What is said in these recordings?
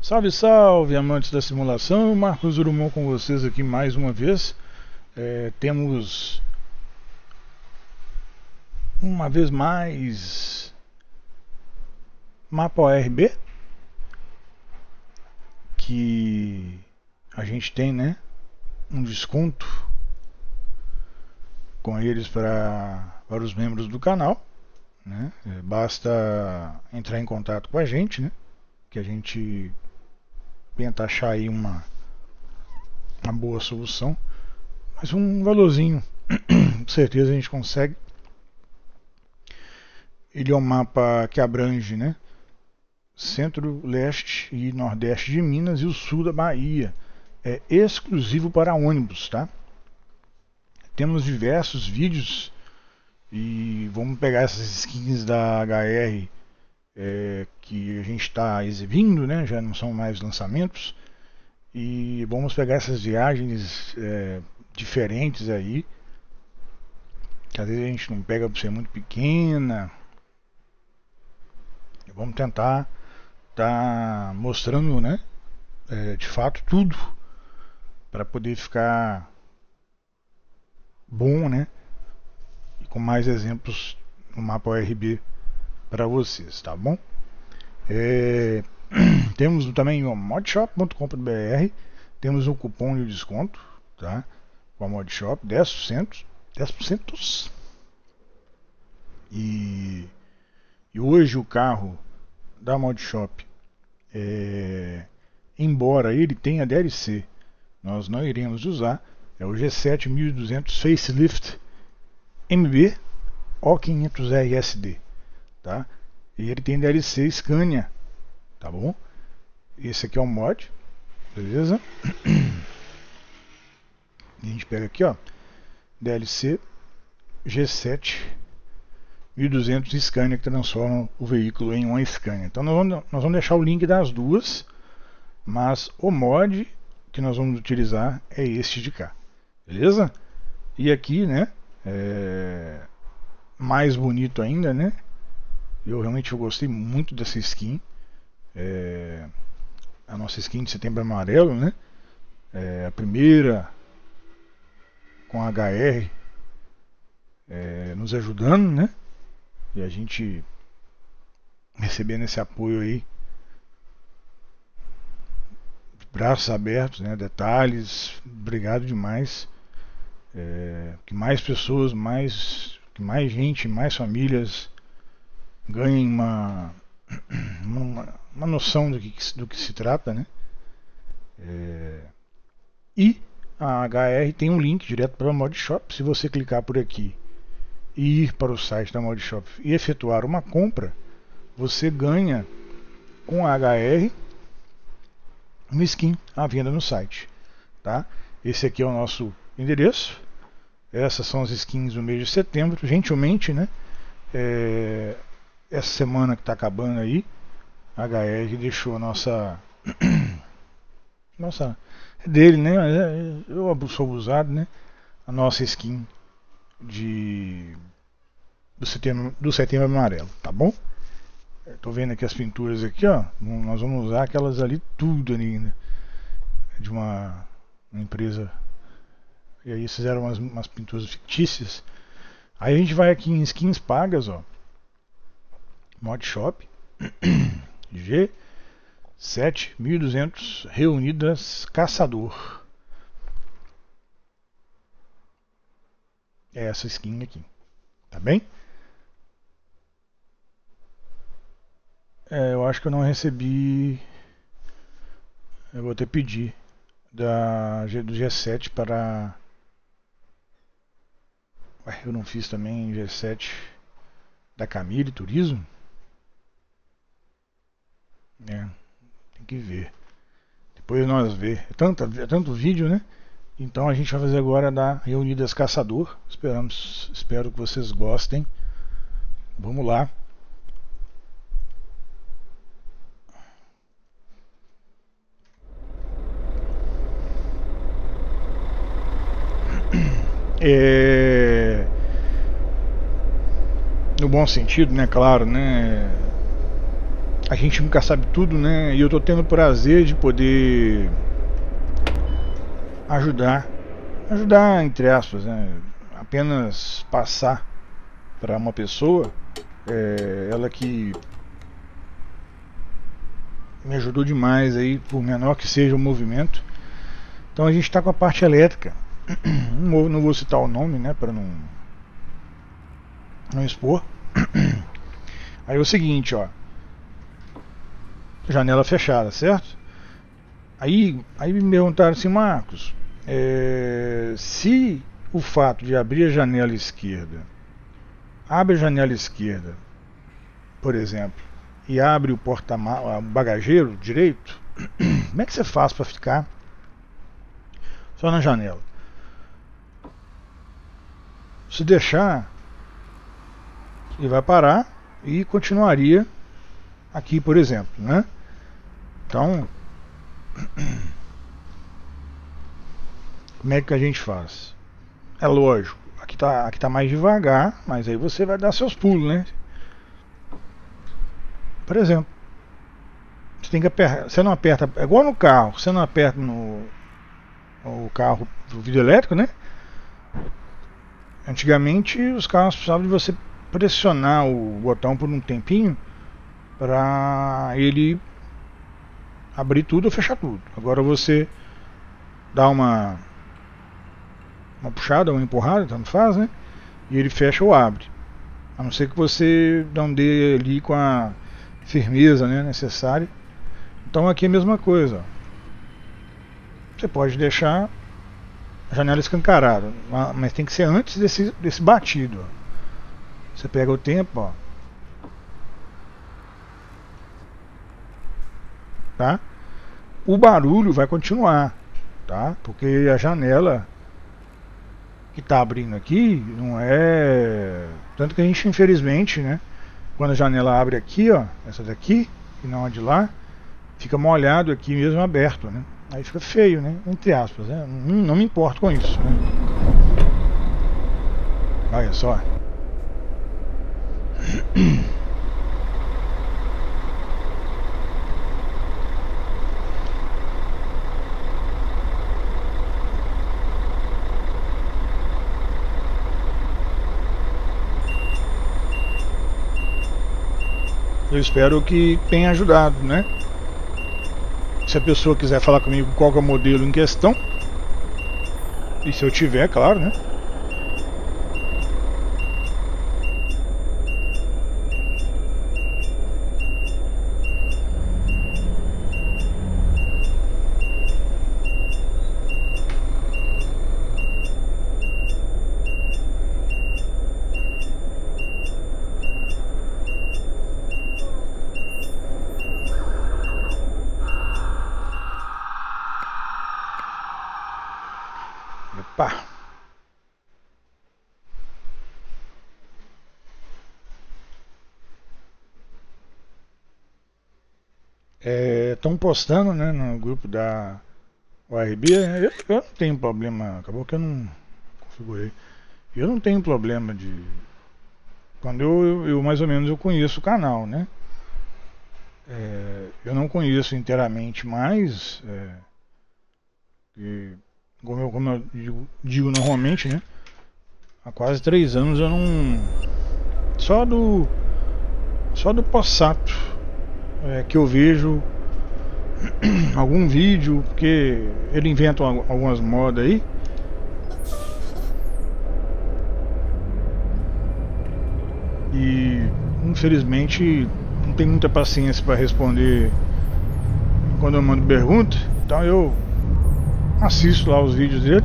Salve, salve, amantes da simulação. Marcos Urumão com vocês aqui mais uma vez. Temos uma vez mais mapa ORB, que a gente tem, né, um desconto com eles para os membros do canal, né? Basta entrar em contato com a gente, né, que a gente tenta achar aí uma boa solução, mas um valorzinho com certeza a gente consegue. Ele é um mapa que abrange, né, centro, leste e nordeste de Minas e o sul da Bahia. É exclusivo para ônibus, tá? Temos diversos vídeos e vamos pegar essas skins da HR que a gente está exibindo, né? Já não são mais lançamentos, e vamos pegar essas viagens diferentes aí, que às vezes a gente não pega por ser muito pequena. Vamos tentar tá mostrando, né, de fato tudo para poder ficar bom, né, e com mais exemplos no mapa ORB para vocês, tá bom? Temos também o modshop.com.br, temos um cupom de desconto, tá? Com a Modshop, 10%. E hoje o carro da Modshop, embora ele tenha DLC, nós não iremos usar, é o G7 1200 Facelift MB O500R SD, tá? E ele tem DLC Scania, tá bom? Esse aqui é o mod, beleza? A gente pega aqui, ó, DLC G7 1200 Scania, que transforma o veículo em uma Scania. Então nós vamos deixar o link das duas, mas o mod que nós vamos utilizar é este de cá, beleza? E aqui, né, mais bonito ainda, né? Eu realmente gostei muito dessa skin. A nossa skin de Setembro Amarelo, né? A primeira com a HR nos ajudando, né? E a gente recebendo esse apoio aí, braços abertos, né? Detalhes, obrigado demais. Que mais pessoas, que mais gente, mais famílias ganhem uma noção do que se trata, né? E a HR tem um link direto para a Modshop. Se você clicar por aqui e ir para o site da Modshop e efetuar uma compra, você ganha com a HR uma skin à venda no site, tá? Esse aqui é o nosso endereço. Essas são as skins do mês de setembro. Gentilmente, né, essa semana que está acabando aí, a HR deixou a nossa dele, né? Eu sou abusado, né? A nossa skin do setembro amarelo, tá bom? Tô vendo aqui as pinturas aqui, ó. Nós vamos usar aquelas ali tudo ainda, de uma empresa. E aí fizeram umas pinturas fictícias. Aí a gente vai aqui em skins pagas, ó. Modshop G7 1200 Reunidas Caçador. É essa skin aqui, tá bem? Eu acho que eu não recebi. Eu vou ter que pedir do G7 para. Eu não fiz também G7 da Camille Turismo. Tem que ver. Depois nós ver. É tanto vídeo, né? Então a gente vai fazer agora da Reunidas Caçador. Espero que vocês gostem. Vamos lá. No bom sentido, né? Claro, né? a gente nunca sabe tudo, né? E eu tô tendo o prazer de poder ajudar entre aspas, né? Apenas passar para uma pessoa, ela que me ajudou demais aí, por menor que seja o movimento. Então a gente está com a parte elétrica. Não vou citar o nome, né, para não expor. Aí é o seguinte, ó, janela fechada, certo? Aí me perguntaram assim, Marcos, se o fato de abrir a janela esquerda, abre a janela esquerda, por exemplo, e abre o bagageiro direito, como é que você faz para ficar só na janela? Se deixar, ele vai parar e continuaria aqui, por exemplo, né? Então, como é que a gente faz? É lógico, aqui tá mais devagar, mas aí você vai dar seus pulos, né? Por exemplo, você tem que apertar, você não aperta, é igual no carro, você não aperta o carro do vidro elétrico, né? Antigamente os carros precisavam de você pressionar o botão por um tempinho para ele abrir tudo ou fechar tudo. Agora você dá uma puxada, uma empurrada, tanto faz, né? E ele fecha ou abre. A não ser que você não dê ali com a firmeza, né, necessária. Então aqui é a mesma coisa. Você pode deixar a janela escancarada, mas tem que ser antes desse batido. Você pega o tempo, ó. Tá? O barulho vai continuar, tá? Porque a janela que está abrindo aqui não é, tanto que a gente infelizmente, né, quando a janela abre aqui, ó, essa daqui e não a de lá, fica molhado aqui mesmo aberto, né? Aí fica feio, né? Entre aspas, né? Não me importo com isso, né? Olha só. Eu espero que tenha ajudado, né? Se a pessoa quiser falar comigo qual que é o modelo em questão, e se eu tiver, claro, né? Opa. Estão postando, né, no grupo da ORB. Eu não tenho problema, acabou que eu não configurei. Eu não tenho problema de... Quando eu mais ou menos eu conheço o canal, né? Eu não conheço inteiramente mais, como eu digo normalmente, né? Há quase 3 anos eu não... Só do Possato que eu vejo algum vídeo, porque ele inventa algumas modas aí. E infelizmente não tem muita paciência para responder quando eu mando pergunta, então eu assisto lá os vídeos dele.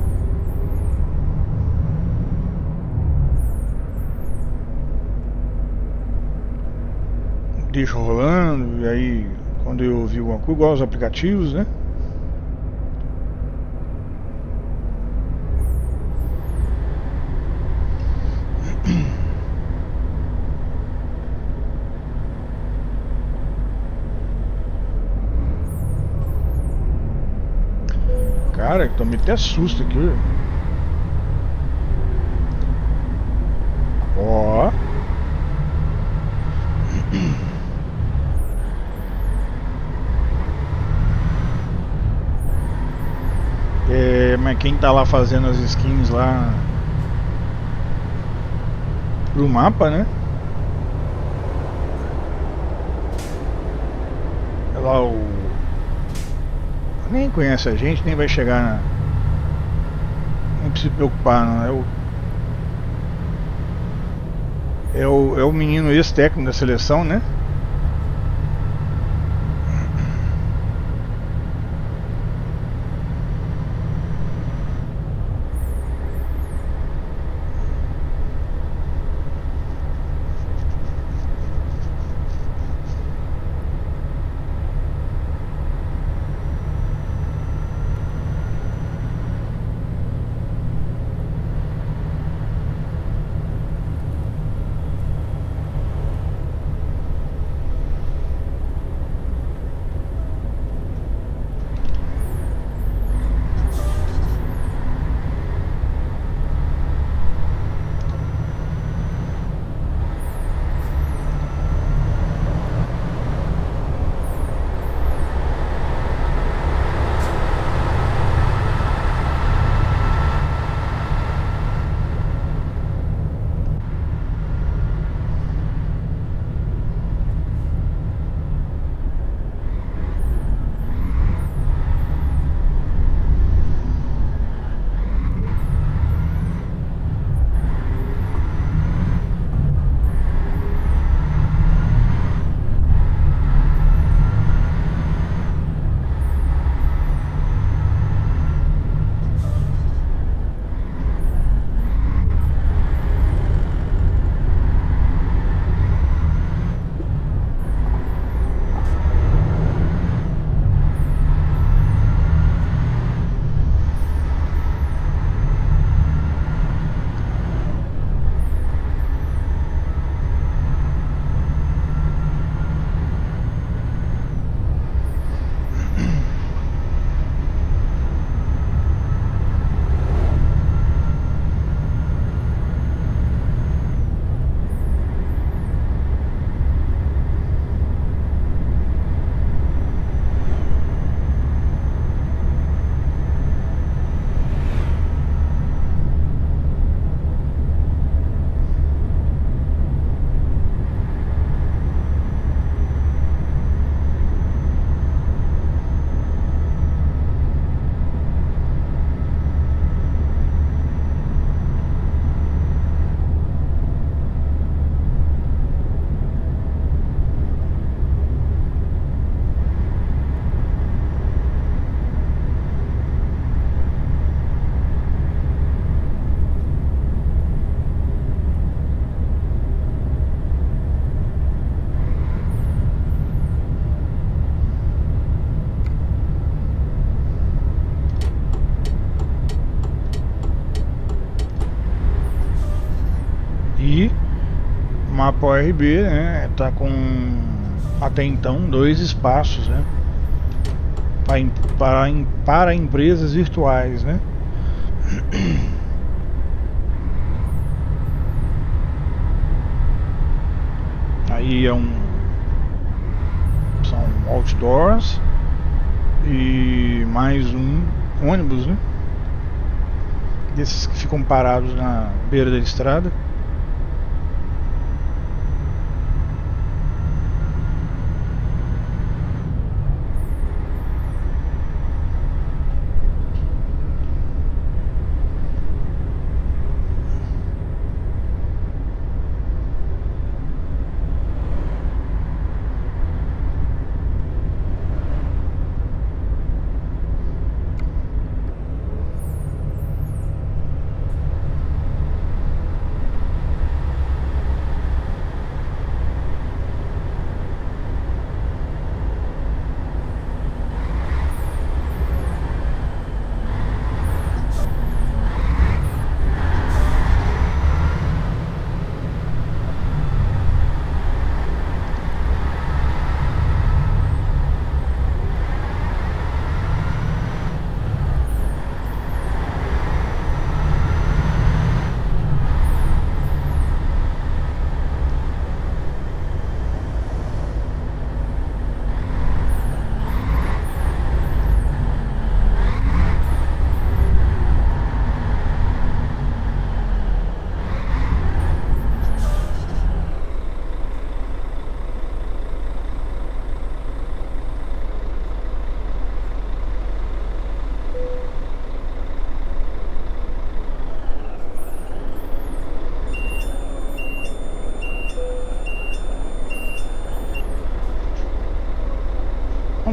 Deixo rolando, e aí quando eu ouvi alguma coisa, igual os aplicativos, né? Cara, tomei até susto aqui. Ó. mas quem tá lá fazendo as skins lá pro mapa, né? É lá o... Nem conhece a gente, nem vai chegar na... Nem precisa se preocupar, não. É o menino ex-técnico da seleção, né? E o mapa ORB, né, tá com até então 2 espaços, né, para empresas virtuais, né. Aí são outdoors e mais um ônibus, né, desses que ficam parados na beira da estrada.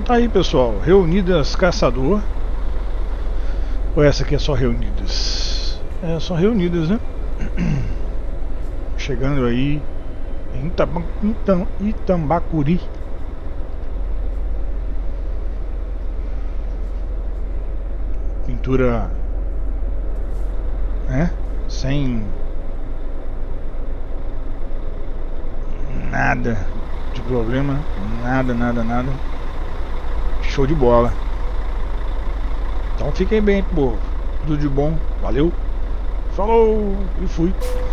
tá aí, pessoal. Reunidas Caçador. Ou essa aqui é só Reunidas? É só Reunidas, né? Chegando aí em Itambacuri. Pintura, né? Sem nada de problema, nada. Show de bola. Então fiquem bem, povo. Tudo de bom. Valeu. Falou e fui.